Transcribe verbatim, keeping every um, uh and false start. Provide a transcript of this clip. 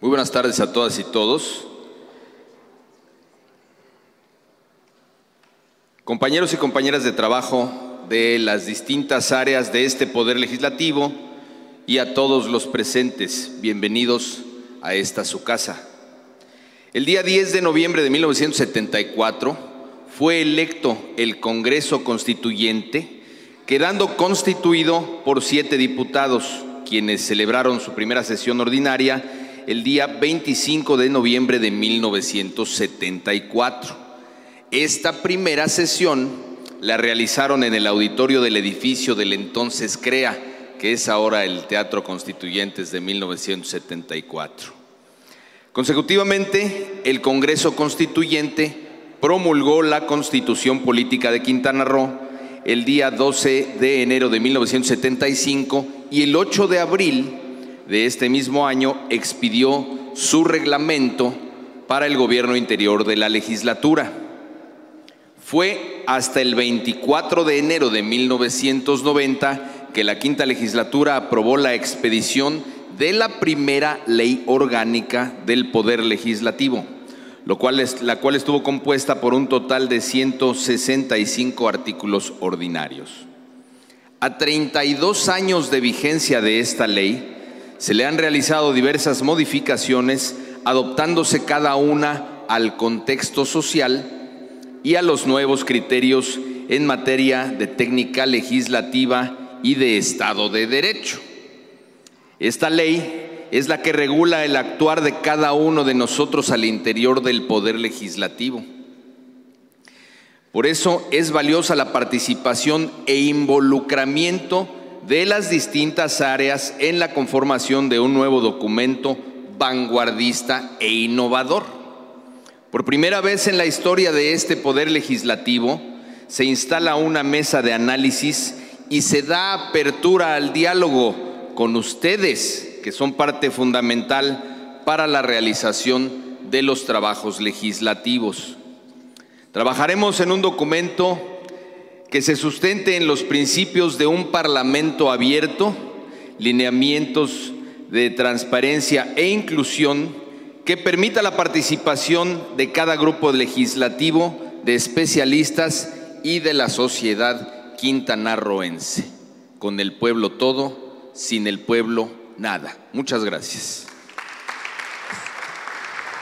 Muy buenas tardes a todas y todos. Compañeros y compañeras de trabajo de las distintas áreas de este Poder Legislativo y a todos los presentes, bienvenidos a esta su casa. El día diez de noviembre de mil novecientos setenta y cuatro fue electo el Congreso Constituyente, quedando constituido por siete diputados, quienes celebraron su primera sesión ordinaria el día veinticinco de noviembre de mil novecientos setenta y cuatro. Esta primera sesión la realizaron en el auditorio del edificio del entonces CREA, que es ahora el Teatro Constituyentes de mil novecientos setenta y cuatro. Consecutivamente, el Congreso Constituyente promulgó la Constitución Política de Quintana Roo el día doce de enero de mil novecientos setenta y cinco y el ocho de abril de este mismo año expidió su reglamento para el gobierno interior de la legislatura. Fue hasta el veinticuatro de enero de mil novecientos noventa que la quinta legislatura aprobó la expedición de la primera ley orgánica del Poder Legislativo, lo cual es, la cual estuvo compuesta por un total de ciento sesenta y cinco artículos ordinarios. A treinta y dos años de vigencia de esta ley, se le han realizado diversas modificaciones, adoptándose cada una al contexto social y a los nuevos criterios en materia de técnica legislativa y de Estado de Derecho. Esta ley es la que regula el actuar de cada uno de nosotros al interior del Poder Legislativo. Por eso es valiosa la participación e involucramiento de las distintas áreas en la conformación de un nuevo documento vanguardista e innovador. Por primera vez en la historia de este Poder Legislativo, se instala una mesa de análisis y se da apertura al diálogo con ustedes, que son parte fundamental para la realización de los trabajos legislativos. Trabajaremos en un documento que se sustente en los principios de un parlamento abierto, lineamientos de transparencia e inclusión que permita la participación de cada grupo legislativo, de especialistas y de la sociedad quintanarroense. Con el pueblo todo, sin el pueblo nada. Muchas gracias.